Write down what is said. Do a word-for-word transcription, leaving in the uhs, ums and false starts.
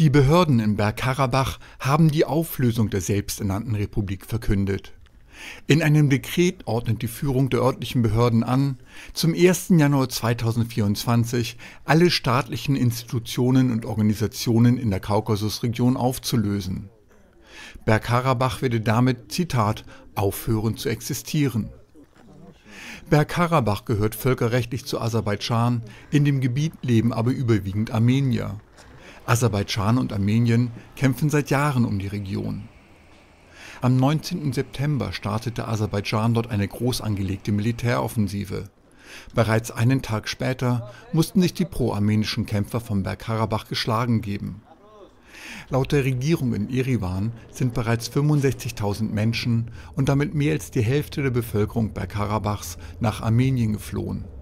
Die Behörden in Bergkarabach haben die Auflösung der selbsternannten Republik verkündet. In einem Dekret ordnet die Führung der örtlichen Behörden an, zum ersten Januar zweitausendvierundzwanzig alle staatlichen Institutionen und Organisationen in der Kaukasusregion aufzulösen. Bergkarabach werde damit, Zitat, aufhören zu existieren. Bergkarabach gehört völkerrechtlich zu Aserbaidschan, in dem Gebiet leben aber überwiegend Armenier. Aserbaidschan und Armenien kämpfen seit Jahren um die Region. Am neunzehnten September startete Aserbaidschan dort eine groß angelegte Militäroffensive. Bereits einen Tag später mussten sich die pro-armenischen Kämpfer von Bergkarabach geschlagen geben. Laut der Regierung in Eriwan sind bereits fünfundsechzigtausend Menschen und damit mehr als die Hälfte der Bevölkerung Bergkarabachs nach Armenien geflohen.